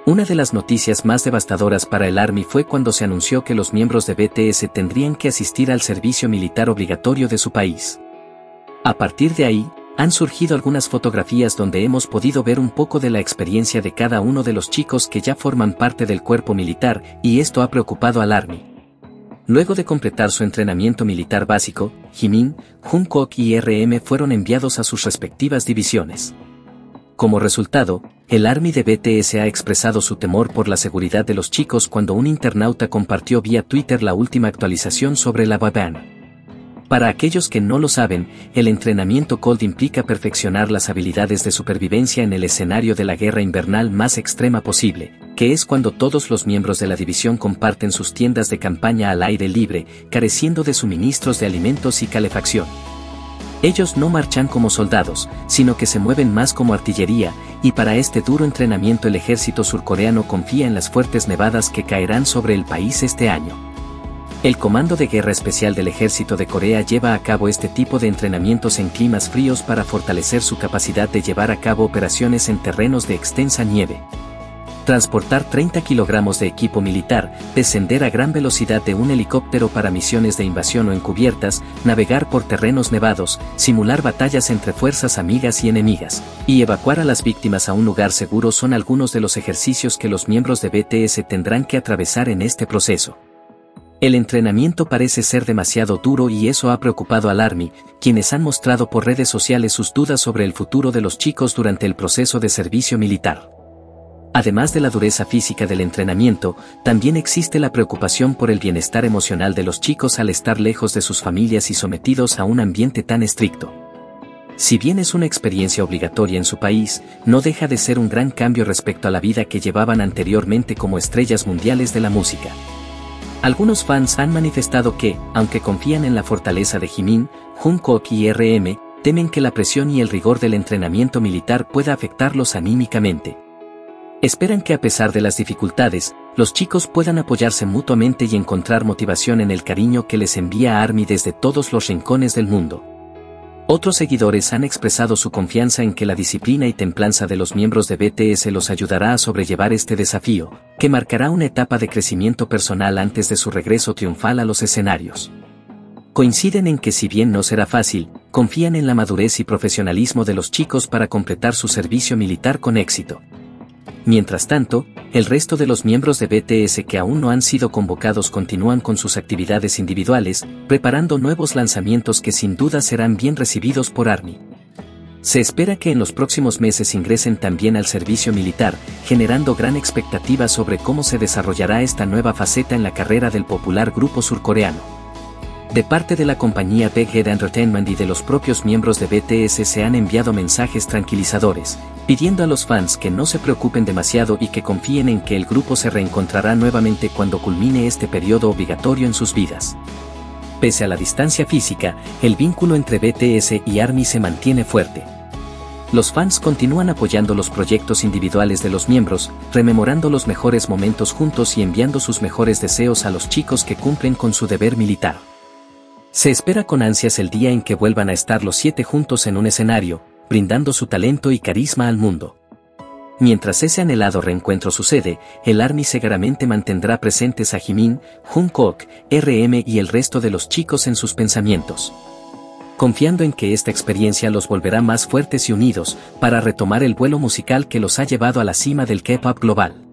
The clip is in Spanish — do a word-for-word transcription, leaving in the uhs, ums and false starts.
Una de las noticias más devastadoras para el ARMY fue cuando se anunció que los miembros de B T S tendrían que asistir al servicio militar obligatorio de su país. A partir de ahí, han surgido algunas fotografías donde hemos podido ver un poco de la experiencia de cada uno de los chicos que ya forman parte del cuerpo militar, y esto ha preocupado al ARMY. Luego de completar su entrenamiento militar básico, Jimin, Jungkook y R M fueron enviados a sus respectivas divisiones. Como resultado, el ARMY de B T S ha expresado su temor por la seguridad de los chicos cuando un internauta compartió vía Twitter la última actualización sobre la boyband. Para aquellos que no lo saben, el entrenamiento Cold implica perfeccionar las habilidades de supervivencia en el escenario de la guerra invernal más extrema posible, que es cuando todos los miembros de la división comparten sus tiendas de campaña al aire libre, careciendo de suministros de alimentos y calefacción. Ellos no marchan como soldados, sino que se mueven más como artillería, y para este duro entrenamiento el ejército surcoreano confía en las fuertes nevadas que caerán sobre el país este año. El Comando de Guerra Especial del Ejército de Corea lleva a cabo este tipo de entrenamientos en climas fríos para fortalecer su capacidad de llevar a cabo operaciones en terrenos de extensa nieve. Transportar treinta kilogramos de equipo militar, descender a gran velocidad de un helicóptero para misiones de invasión o encubiertas, navegar por terrenos nevados, simular batallas entre fuerzas amigas y enemigas, y evacuar a las víctimas a un lugar seguro son algunos de los ejercicios que los miembros de B T S tendrán que atravesar en este proceso. El entrenamiento parece ser demasiado duro y eso ha preocupado al ARMY, quienes han mostrado por redes sociales sus dudas sobre el futuro de los chicos durante el proceso de servicio militar. Además de la dureza física del entrenamiento, también existe la preocupación por el bienestar emocional de los chicos al estar lejos de sus familias y sometidos a un ambiente tan estricto. Si bien es una experiencia obligatoria en su país, no deja de ser un gran cambio respecto a la vida que llevaban anteriormente como estrellas mundiales de la música. Algunos fans han manifestado que, aunque confían en la fortaleza de Jimin, Jungkook y R M, temen que la presión y el rigor del entrenamiento militar pueda afectarlos anímicamente. Esperan que a pesar de las dificultades, los chicos puedan apoyarse mutuamente y encontrar motivación en el cariño que les envía ARMY desde todos los rincones del mundo. Otros seguidores han expresado su confianza en que la disciplina y templanza de los miembros de B T S los ayudará a sobrellevar este desafío, que marcará una etapa de crecimiento personal antes de su regreso triunfal a los escenarios. Coinciden en que si bien no será fácil, confían en la madurez y profesionalismo de los chicos para completar su servicio militar con éxito. Mientras tanto, el resto de los miembros de B T S que aún no han sido convocados continúan con sus actividades individuales, preparando nuevos lanzamientos que sin duda serán bien recibidos por ARMY. Se espera que en los próximos meses ingresen también al servicio militar, generando gran expectativa sobre cómo se desarrollará esta nueva faceta en la carrera del popular grupo surcoreano. De parte de la compañía Big Head Entertainment y de los propios miembros de B T S se han enviado mensajes tranquilizadores, pidiendo a los fans que no se preocupen demasiado y que confíen en que el grupo se reencontrará nuevamente cuando culmine este periodo obligatorio en sus vidas. Pese a la distancia física, el vínculo entre B T S y ARMY se mantiene fuerte. Los fans continúan apoyando los proyectos individuales de los miembros, rememorando los mejores momentos juntos y enviando sus mejores deseos a los chicos que cumplen con su deber militar. Se espera con ansias el día en que vuelvan a estar los siete juntos en un escenario, brindando su talento y carisma al mundo. Mientras ese anhelado reencuentro sucede, el ARMY seguramente mantendrá presentes a Jimin, Jungkook, R M y el resto de los chicos en sus pensamientos, confiando en que esta experiencia los volverá más fuertes y unidos para retomar el vuelo musical que los ha llevado a la cima del K-pop global.